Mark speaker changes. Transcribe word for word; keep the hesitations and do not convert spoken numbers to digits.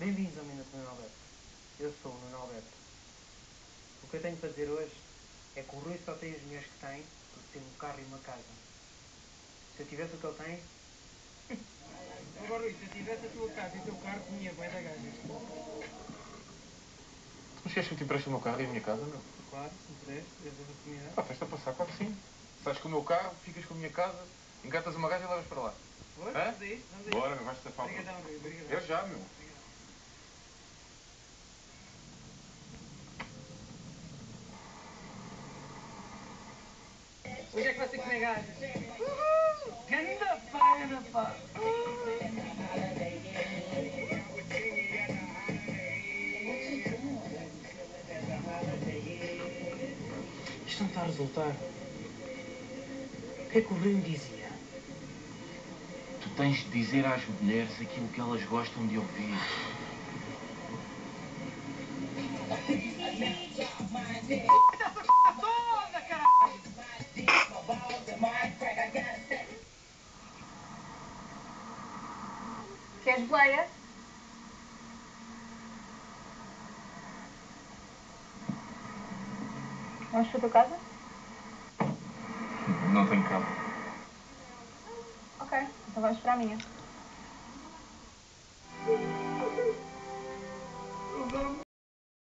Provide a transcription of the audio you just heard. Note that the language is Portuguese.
Speaker 1: Bem-vindos ao Minuto Nuno Alberto. Eu sou o Nuno Alberto. O que eu tenho para dizer hoje é que o Rui só tem as mulheres que tem porque tem um carro e uma casa. Se eu tivesse o que ele tem...
Speaker 2: Agora, Rui, se eu tivesse a tua casa e o teu carro, tinha bué da gajas.
Speaker 3: Mas queres que eu te empreste o meu carro e a minha casa, meu?
Speaker 2: Claro, se me puderes, tens a oportunidade.
Speaker 3: Pá, tens-te a passar, claro que sim. Sais com o meu carro, ficas com a minha casa, engatas uma gaja e levas para lá.
Speaker 2: Bora,
Speaker 3: Hã?
Speaker 2: vamos a isso, vamos a isso.
Speaker 3: Bora, vais-te a falta.
Speaker 2: Obrigadão, Rui, obrigadão.
Speaker 3: Eu já, meu.
Speaker 2: Hoje é que vai ser comer gajas. Uhul! Ganda paga, pá!
Speaker 1: Isto não está a resultar. O que é que o Rui me dizia?
Speaker 4: Tu tens de dizer às mulheres aquilo que elas gostam de ouvir.
Speaker 2: Toda, caralho!
Speaker 5: Queres boleia? Vamos para a tua casa?
Speaker 3: Não tenho carro.
Speaker 5: Ok, então vamos para a minha.